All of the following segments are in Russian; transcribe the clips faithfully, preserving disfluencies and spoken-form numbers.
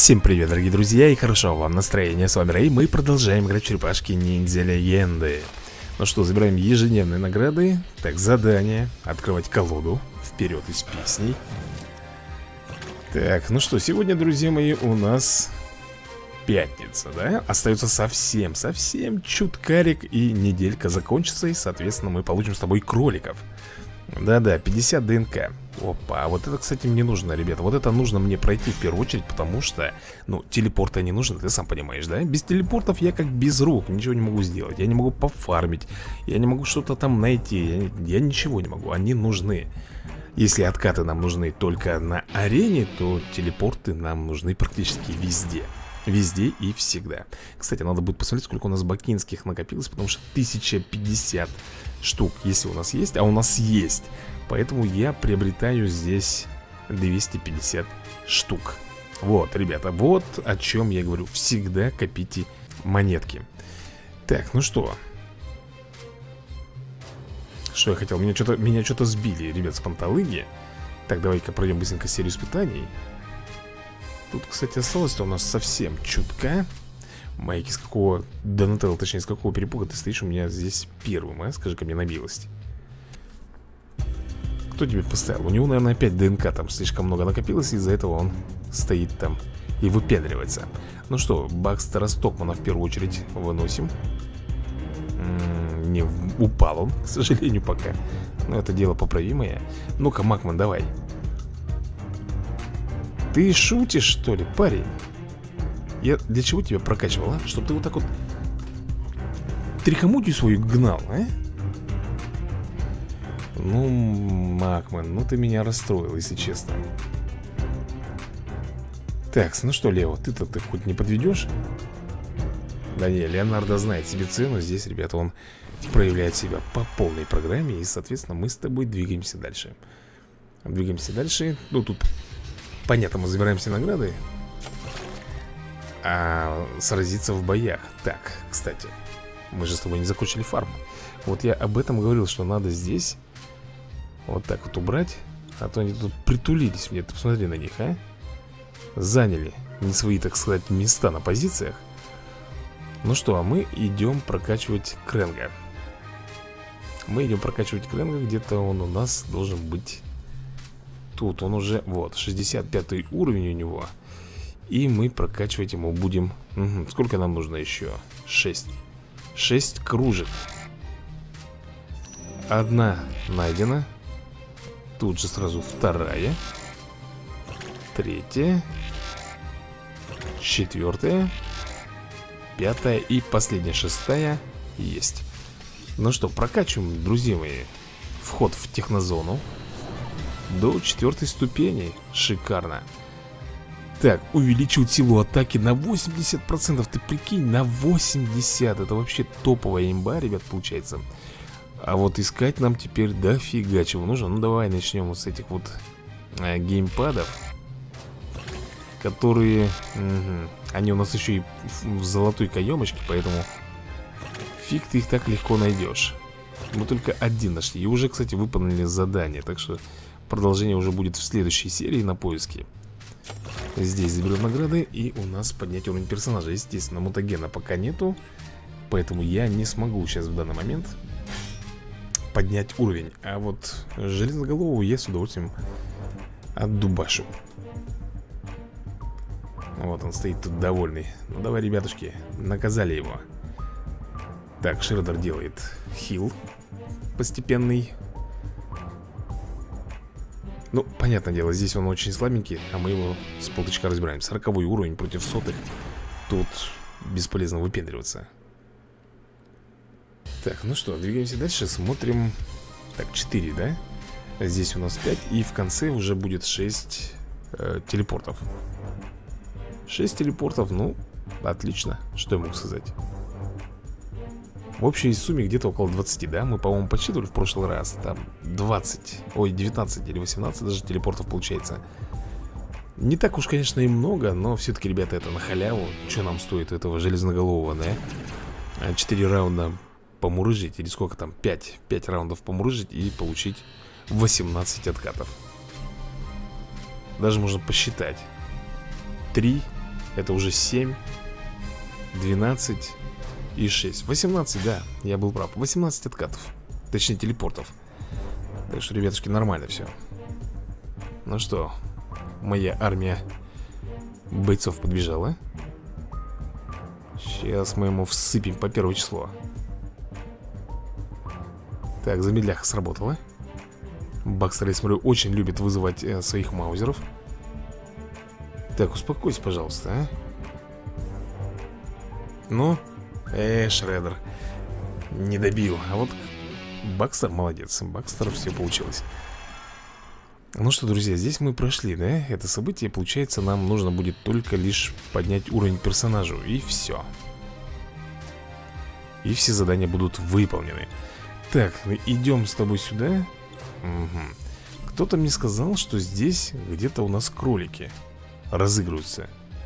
Всем привет, дорогие друзья, и хорошо вам настроение. С вами Рэй, мы продолжаем играть в черепашки ниндзя легенды. Ну что, забираем ежедневные награды. Так, задание, открывать колоду. Вперед из песней. Так, ну что, сегодня, друзья мои, у нас пятница, да? Остается совсем, совсем чуткарик, и неделька закончится, и, соответственно, мы получим с тобой кроликов. Да-да, пятьдесят ДНК. Опа, вот это, кстати, мне нужно, ребята. Вот это нужно мне пройти в первую очередь, потому что, ну, телепорта не нужно, ты сам понимаешь, да? Без телепортов я как без рук, ничего не могу сделать. Я не могу пофармить, я не могу что-то там найти, я, я ничего не могу, они нужны. Если откаты нам нужны только на арене, то телепорты нам нужны практически везде. Везде и всегда. Кстати, надо будет посмотреть, сколько у нас бакинских накопилось, потому что тысяча пятьдесят штук, если у нас есть, а у нас есть. Поэтому я приобретаю здесь двести пятьдесят штук. Вот, ребята, вот о чем я говорю. Всегда копите монетки. Так, ну что? Что я хотел? Меня что-то меня что-то сбили, ребят, с панталыги. Так, давай-ка пройдем быстренько серию испытаний. Тут, кстати, осталось-то у нас совсем чутка. Майки, с какого... Донателло, точнее, с какого перепуга ты стоишь у меня здесь первым, а? Скажи-ка мне на милость. Кто тебе поставил? У него, наверное, опять ДНК там слишком много накопилось, из-за этого он стоит там и выпендривается. Ну что, Бакстера Стокмана в первую очередь выносим. М-м, не упал он, к сожалению, пока. Но это дело поправимое. Ну-ка, Макман, давай. Ты шутишь, что ли, парень? Я для чего тебя прокачивал, а? Чтобы ты вот так вот трихомутию свою гнал, а? Ну, Макман, ну ты меня расстроил, если честно. Так, ну что, Лео, ты-то ты хоть не подведешь? Да не, Леонардо знает себе цену. Здесь, ребята, он проявляет себя по полной программе. И, соответственно, мы с тобой двигаемся дальше. Двигаемся дальше. Ну, тут, понятно, мы забираем все награды. А сразиться в боях. Так, кстати, мы же с тобой не закончили фарм. Вот я об этом говорил, что надо здесь вот так вот убрать. А то они тут притулились мне. Ты посмотри на них, а? Заняли не свои, так сказать, места на позициях. Ну что, а мы идем прокачивать Кренга. Мы идем прокачивать Кренга. Где-то он у нас должен быть. Тут он уже, вот, шестьдесят пятый уровень у него. И мы прокачивать ему будем. Угу. Сколько нам нужно еще? шесть. шесть кружек. Одна найдена. Тут же сразу вторая. Третья. Четвертая. Пятая и последняя, шестая. Есть. Ну что, прокачиваем, друзья мои, вход в технозону до четвертой ступени. Шикарно. Так, увеличивать силу атаки на восемьдесят процентов. Ты прикинь, на восемьдесят. Это вообще топовая имба, ребят, получается. А вот искать нам теперь дофига чего нужно. Ну давай начнем вот с этих вот э, геймпадов, которые угу, они у нас еще и в золотой каемочке, поэтому фиг ты их так легко найдешь. Мы только один нашли. И уже, кстати, выполнили задание. Так что продолжение уже будет в следующей серии на поиске. Здесь заберем награды. И у нас поднять уровень персонажа. Естественно, мутагена пока нету, поэтому я не смогу сейчас в данный момент поднять уровень. А вот железноголового я с удовольствием отдубашу. Вот он стоит тут довольный. Ну давай, ребятушки, наказали его. Так, Шредер делает хил постепенный. Ну, понятное дело, здесь он очень слабенький, а мы его с полточка разбираем. Сороковой уровень против сотых. Тут бесполезно выпендриваться. Так, ну что, двигаемся дальше, смотрим. Так, четыре, да? Здесь у нас пять, и в конце уже будет шесть э, телепортов. шесть телепортов, ну, отлично. Что я могу сказать? В общей сумме где-то около двадцати, да? Мы, по-моему, подсчитывали в прошлый раз. Там двадцать, ой, девятнадцать или восемнадцать даже телепортов получается. Не так уж, конечно, и много, но все-таки, ребята, это на халяву. Что нам стоит этого железноголового, да? четыре раунда помурыжить, или сколько там? пять, пять раундов помурыжить и получить восемнадцать откатов. Даже можно посчитать. три Это уже семь, двенадцать и шесть. восемнадцать, да, я был прав. восемнадцать откатов. Точнее, телепортов. Так что, ребятушки, нормально все. Ну что, моя армия бойцов подбежала. Сейчас мы ему всыпем по первое число. Так, замедляха сработала. Бакстер, я смотрю, очень любит вызывать э, своих маузеров. Так, успокойся, пожалуйста, а. Ну, э, Шреддер не добил. А вот Бакстер молодец. Бакстер, все получилось. Ну что, друзья, здесь мы прошли, да? Это событие, получается, нам нужно будет только лишь поднять уровень персонажу. И все. И все задания будут выполнены. Так, идем с тобой сюда. Угу. Кто-то мне сказал, что здесь где-то у нас кролики разыгрываются.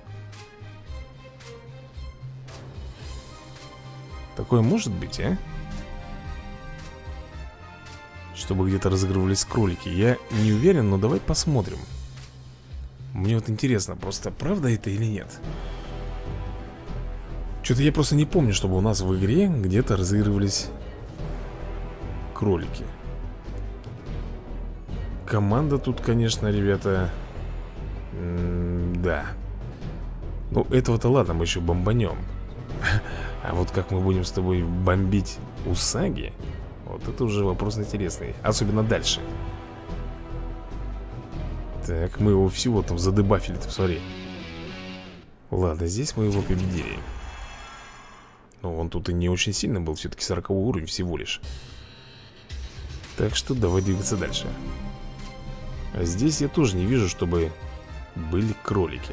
Такое может быть, а? Чтобы где-то разыгрывались кролики. Я не уверен, но давай посмотрим. Мне вот интересно, просто правда это или нет? Что-то я просто не помню, чтобы у нас в игре где-то разыгрывались кролики. Команда тут, конечно, ребята, м-да. Ну, этого-то ладно, мы еще бомбанем. А вот как мы будем с тобой бомбить Усаги, вот это уже вопрос интересный. Особенно дальше. Так, мы его всего там задебафили, ты посмотри. Ладно, здесь мы его победили. Но он тут и не очень сильно был. Все-таки сороковой уровень всего лишь. Так что давай двигаться дальше. А здесь я тоже не вижу, чтобы были кролики.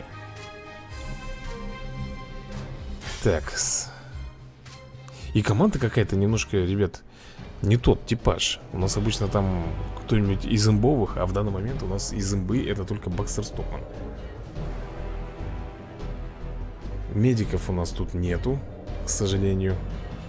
Так. И команда какая-то немножко, ребят, не тот типаж. У нас обычно там кто-нибудь из имбовых, а в данный момент у нас из имбы это только Бакстер Стокман. Медиков у нас тут нету, к сожалению.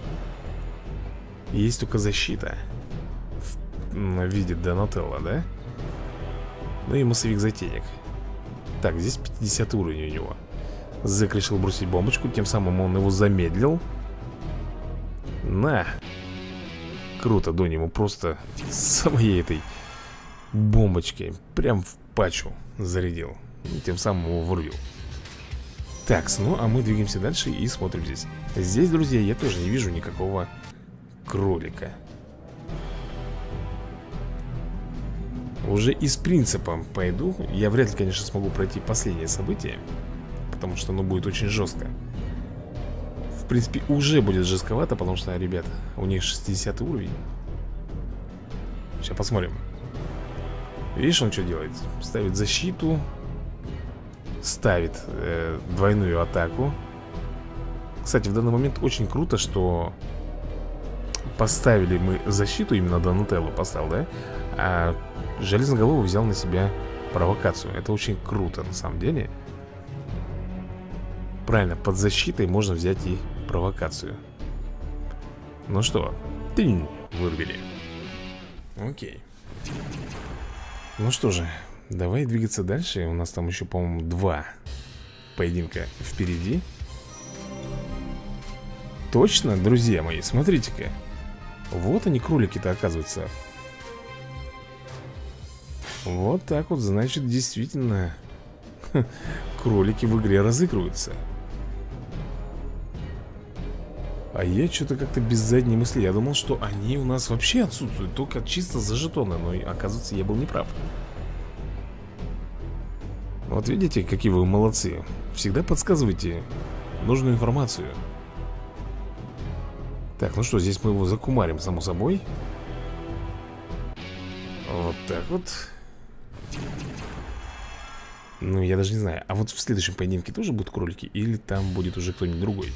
Есть только защита в виде Донателло, да? Ну и массовик-затейник. Так, здесь пятидесятый уровень у него. Зэк решил бросить бомбочку, тем самым он его замедлил. На! Круто, Донни ему просто с моей этой бомбочкой прям в пачу зарядил. И тем самым его вырубил. Так, ну а мы двигаемся дальше и смотрим здесь. Здесь, друзья, я тоже не вижу никакого кролика. Уже из принципа пойду. Я вряд ли, конечно, смогу пройти последнее событие, потому что оно будет очень жестко. В принципе, уже будет жестковато, потому что, ребят, у них шестидесятый уровень. Сейчас посмотрим. Видишь, он что делает? Ставит защиту. Ставит э, двойную атаку. Кстати, в данный момент очень круто, что поставили мы защиту, именно Донателло поставил, да? А Железноголовый взял на себя провокацию. Это очень круто, на самом деле. Правильно, под защитой можно взять и провокацию. Ну что, тынь, вырубили. Окей. Ну что же, давай двигаться дальше. У нас там еще, по-моему, два поединка впереди. Точно, друзья мои, смотрите-ка. Вот они, кролики-то, оказывается. Вот так вот, значит, действительно кролики в игре разыгрываются. А я что-то как-то без задней мысли. Я думал, что они у нас вообще отсутствуют, только чисто за жетоны. Но, оказывается, я был неправ. Вот видите, какие вы молодцы. Всегда подсказывайте нужную информацию. Так, ну что, здесь мы его закумарим, само собой. Вот так вот. Ну, я даже не знаю. А вот в следующем поединке тоже будут кролики? Или там будет уже кто-нибудь другой?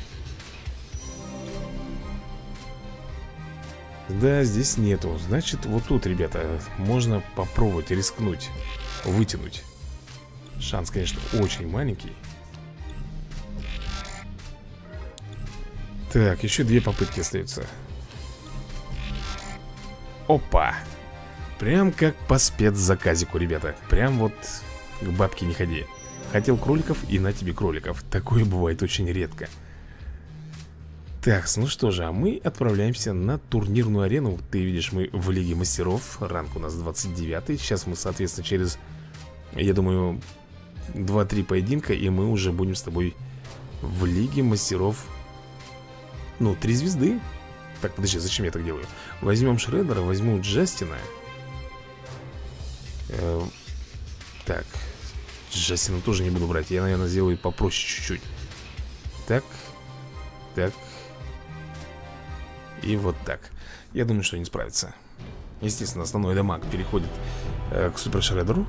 Да, здесь нету. Значит, вот тут, ребята, можно попробовать рискнуть, вытянуть. Шанс, конечно, очень маленький. Так, еще две попытки остаются. Опа! Прям как по спецзаказику, ребята. Прям вот к бабке не ходи. Хотел кроликов, и на тебе кроликов. Такое бывает очень редко. Так, ну что же, а мы отправляемся на турнирную арену. Ты видишь, мы в Лиге Мастеров. Ранг у нас двадцать девятый. Сейчас мы, соответственно, через, я думаю, два-три поединка, и мы уже будем с тобой в Лиге Мастеров. Ну, три звезды. Так, подожди, зачем я так делаю? Возьмем Шреддера, возьму Джастина. э, Так, Джастина тоже не буду брать. Я, наверное, сделаю попроще чуть-чуть. Так, так. И вот так. Я думаю, что они справятся. Естественно, основной дамаг переходит э, к Супер Шреддеру.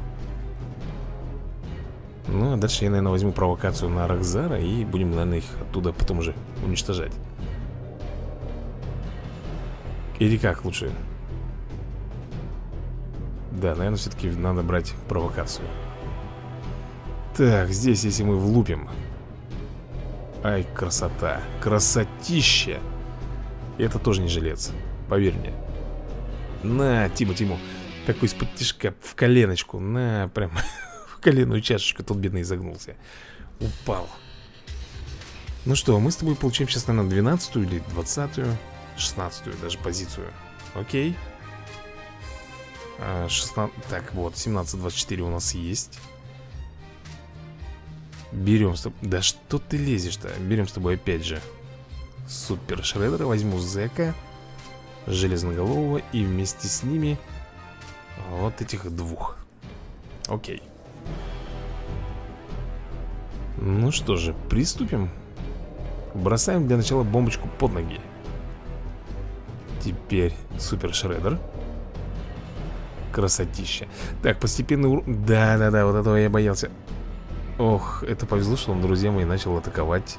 Ну, а дальше я, наверное, возьму провокацию на Рокзара. И будем, наверное, их оттуда потом уже уничтожать. Или как лучше? Да, наверное, все-таки надо брать провокацию. Так, здесь, если мы влупим. Ай, красота. Красотища. Это тоже не жилец, поверь мне. На, Тиму, Тиму. Такой из-под тишка в коленочку. На, прям в коленную чашечку. Тот бедный изогнулся. Упал. Ну что, мы с тобой получим сейчас, наверное, двенадцатую или двадцатую, шестнадцатую даже позицию. Окей. а, шестнадцать. Так, вот, семнадцать двадцать четыре у нас есть. Берем с тобой. Да что ты лезешь-то? Берем с тобой опять же Супер Шреддера, возьму Зека, Железноголового, и вместе с ними вот этих двух. Окей. Ну что же, приступим. Бросаем для начала бомбочку под ноги. Теперь Супер Шреддер. Красотища. Так, постепенный урон. Да-да-да, вот этого я боялся. Ох, это повезло, что он, друзья мои, начал атаковать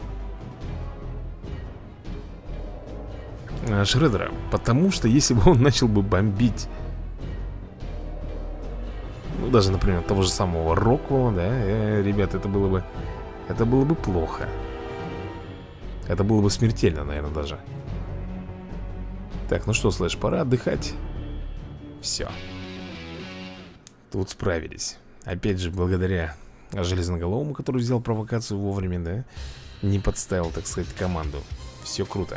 Шреддера. Потому что если бы он начал бы бомбить, ну, даже, например, того же самого Роквелла, да, э, ребят, это было бы Это было бы плохо. Это было бы смертельно, наверное, даже. Так, ну что, Слэш, пора отдыхать. Все. Тут справились. Опять же, благодаря Железноголовому, который взял провокацию вовремя, да, не подставил, так сказать, команду. Все круто.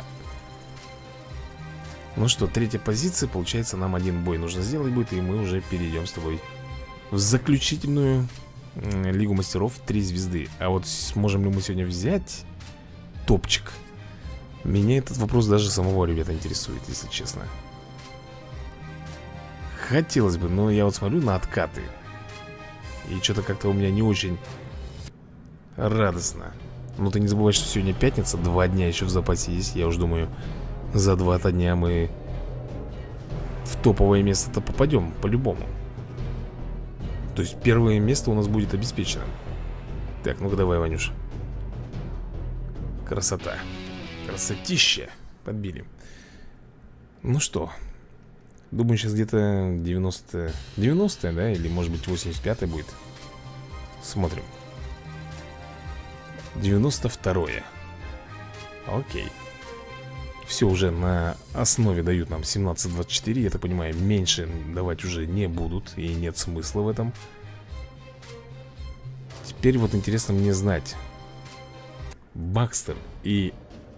Ну что, третья позиция. Получается, нам один бой нужно сделать будет, и мы уже перейдем с тобой в заключительную Лигу Мастеров три звезды. А вот сможем ли мы сегодня взять топчик? Меня этот вопрос даже самого, ребята, интересует, если честно. Хотелось бы, но я вот смотрю на откаты, и что-то как-то у меня не очень радостно. Но ты не забывай, что сегодня пятница, два дня еще в запасе есть. Я уж думаю, за два-то дня мы в топовое место-то попадем, по-любому. То есть первое место у нас будет обеспечено. Так, ну-ка давай, Ванюш. Красота. Красотища. Подбили. Ну что, думаю, сейчас где-то девяносто... девяностое, да? Или может быть восемьдесят пятое будет. Смотрим. девяносто второе. Окей. Все уже на основе дают нам семнадцать двадцать четыре. Я так понимаю, меньше давать уже не будут, и нет смысла в этом. Теперь вот интересно мне знать, Бакстер и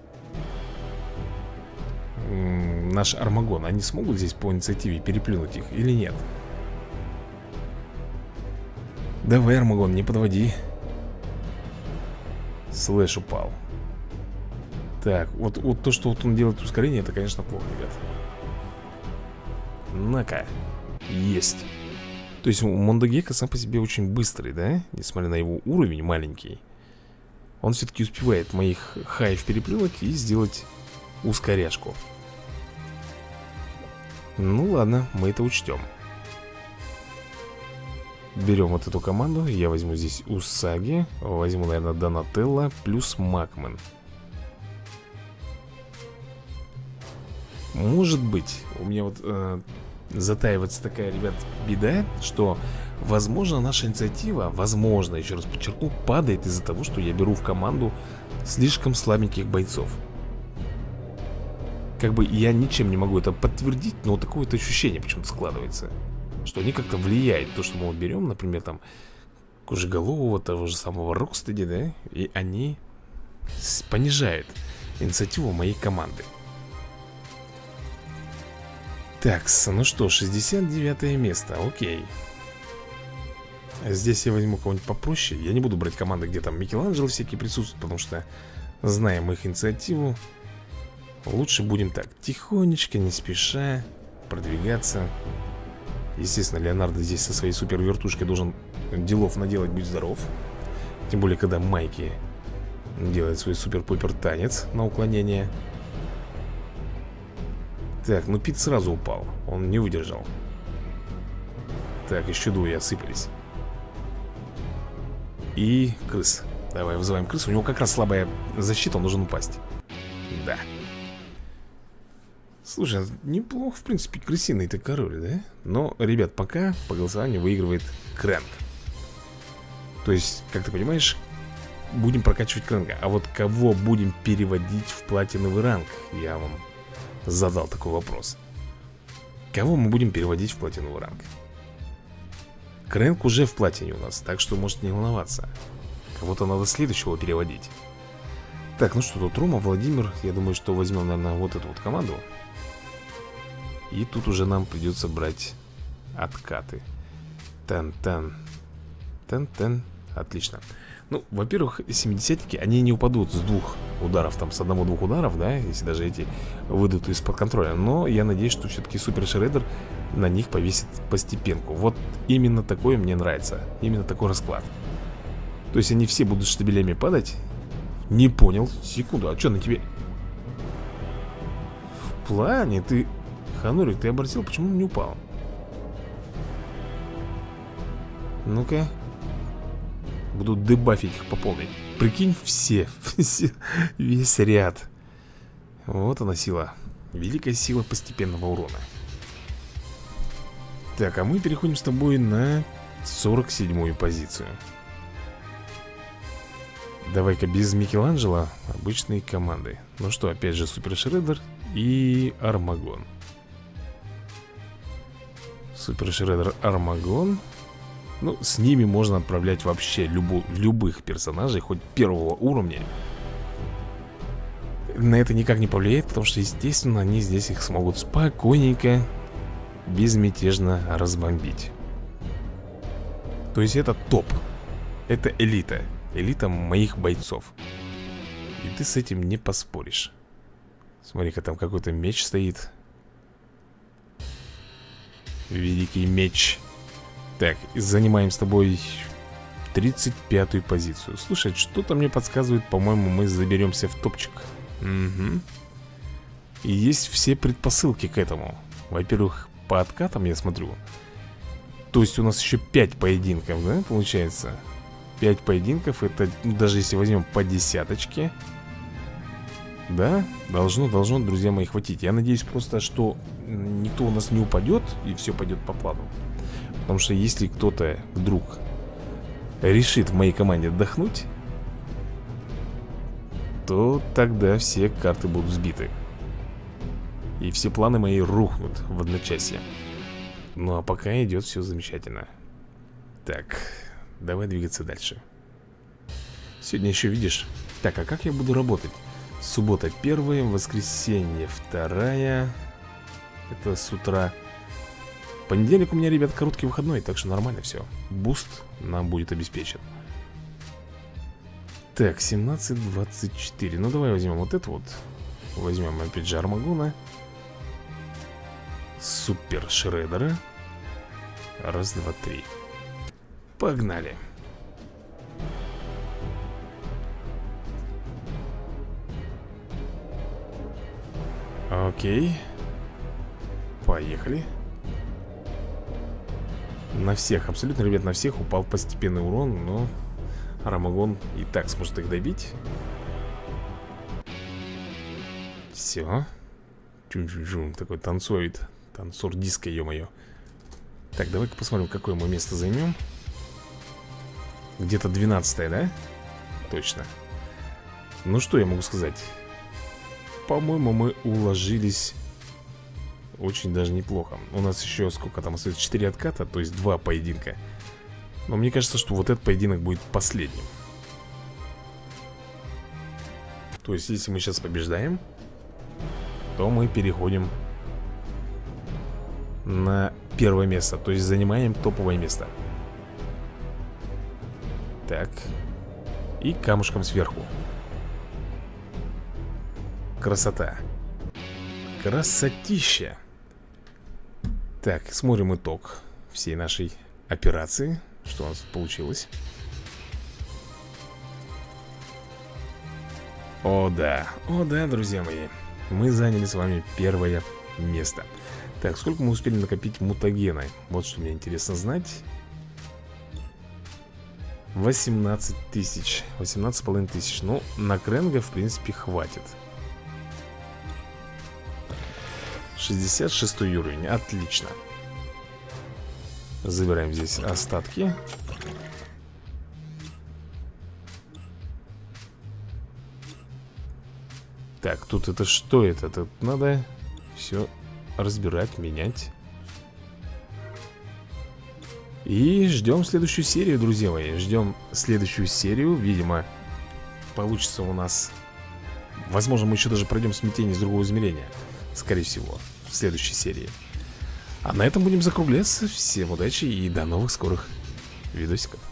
наш Армагон, они смогут здесь по инициативе переплюнуть их или нет? Давай, Армагон, не подводи. Слэш упал. Так, вот, вот то, что вот он делает ускорение, это, конечно, плохо, ребят. На-ка. Есть. То есть Мондагека сам по себе очень быстрый, да? Несмотря на его уровень маленький, он все-таки успевает моих хаев переплюнуть и сделать ускоряшку. Ну ладно, мы это учтем. Берем вот эту команду. Я возьму здесь Усаги. Возьму, наверное, Донателло плюс Макмен. Может быть, у меня вот э, затаивается такая, ребят, беда, что, возможно, наша инициатива, возможно, еще раз подчеркну, падает из-за того, что я беру в команду слишком слабеньких бойцов. Как бы я ничем не могу это подтвердить, но вот такое вот ощущение почему-то складывается, что они как-то влияют. То, что мы вот берем, например, там Кожеголового, того же самого Рокстеди, да? И они понижают инициативу моей команды. Так, ну что, шестьдесят девятое место, окей. Здесь я возьму кого-нибудь попроще. Я не буду брать команды, где там Микеланджело всякие присутствуют, потому что знаем их инициативу. Лучше будем так, тихонечко, не спеша продвигаться. Естественно, Леонардо здесь со своей супер вертушкой должен делов наделать, будь здоров. Тем более, когда Майки делает свой супер-пупер танец на уклонение. Так, ну Пит сразу упал, он не выдержал. Так, еще двое осыпались. И крыс. Давай вызываем крысу. У него как раз слабая защита, он должен упасть. Да. Слушай, неплохо, в принципе, крысиный-то король, да? Но, ребят, пока по голосованию выигрывает Крэнк. То есть, как ты понимаешь, будем прокачивать Крэнка. А вот кого будем переводить в платиновый ранг? Я вам задал такой вопрос. Кого мы будем переводить в платиновый ранг? Крэнк уже в платине у нас, так что можете не волноваться. Кого-то надо следующего переводить. Так, ну что, тут Рома, Владимир. Я думаю, что возьмем, наверное, вот эту вот команду. И тут уже нам придется брать откаты. Тан-тан. Тан-тан. Отлично. Ну, во-первых, семидесятники, они не упадут с двух ударов, там, с одного-двух ударов, да, если даже эти выйдут из-под контроля. Но я надеюсь, что все-таки Супер Шреддер на них повесит постепенку. Вот именно такое мне нравится. Именно такой расклад. То есть они все будут штабелями падать. Не понял. Секунду, а что на тебе? В плане ты... Ханурик, ты обратил, почему он не упал? Ну-ка. Буду дебафить их по полной. Прикинь, все, все, весь ряд. Вот она сила. Великая сила постепенного урона. Так, а мы переходим с тобой на сорок седьмую позицию. Давай-ка без Микеланджело обычные команды. Ну что, опять же Супер Шреддер и Армагон. Супер Шреддер, Армагон. Ну, с ними можно отправлять вообще любу, любых персонажей, хоть первого уровня. На это никак не повлияет, потому что, естественно, они здесь их смогут спокойненько, безмятежно разбомбить. То есть это топ. Это элита. Элита моих бойцов. И ты с этим не поспоришь. Смотри-ка, там какой-то меч стоит. Великий меч. Так, занимаем с тобой тридцать пятую позицию. Слушай, что-то мне подсказывает, по-моему, мы заберемся в топчик. Угу. И есть все предпосылки к этому. Во-первых, по откатам я смотрю. То есть у нас еще пять поединков, да, получается? пять поединков, это, ну, даже если возьмем по десяточке. Да, должно, должно, друзья мои, хватить. Я надеюсь просто, что никто у нас не упадет и все пойдет по плану. Потому что если кто-то вдруг решит в моей команде отдохнуть, то тогда все карты будут сбиты. И все планы мои рухнут в одночасье. Ну а пока идет все замечательно. Так, давай двигаться дальше. Сегодня еще видишь. Так, а как я буду работать? Суббота первая, воскресенье вторая. Это с утра. Понедельник у меня, ребят, короткий выходной, так что нормально все. Буст нам будет обеспечен. Так, семнадцать двадцать четыре. Ну давай возьмем вот это вот. Возьмем опять же Армагона. Супер Шреддера. Раз, два, три. Погнали. Окей. Поехали. На всех, абсолютно, ребят, на всех упал постепенный урон, но Армагон и так сможет их добить. Все. Чум-чум-чум, такой танцует. Танцор диска, ё-моё. Так, давай-ка посмотрим, какое мы место займем. Где-то двенадцатое, да? Точно. Ну что я могу сказать? По-моему, мы уложились очень даже неплохо. У нас еще сколько там остается? четыре отката, то есть два поединка. Но мне кажется, что вот этот поединок будет последним. То есть, если мы сейчас побеждаем, то мы переходим на первое место. То есть, занимаем топовое место. Так. И камушком сверху. Красота. Красотища. Так, смотрим итог всей нашей операции. Что у нас получилось? О да, о да, друзья мои. Мы заняли с вами первое место. Так, сколько мы успели накопить мутагена? Вот что мне интересно знать. восемнадцать тысяч. восемнадцать с половиной тысяч. Ну, на Кренга, в принципе, хватит. шестьдесят шестой уровень, отлично. Забираем здесь остатки. Так, тут это что это? Тут надо все разбирать, менять. И ждем следующую серию, друзья мои. Ждем следующую серию. Видимо, получится у нас. Возможно, мы еще даже пройдем смятение из другого измерения. Скорее всего, в следующей серии. А на этом будем закругляться. Всем удачи и до новых скорых видосиков.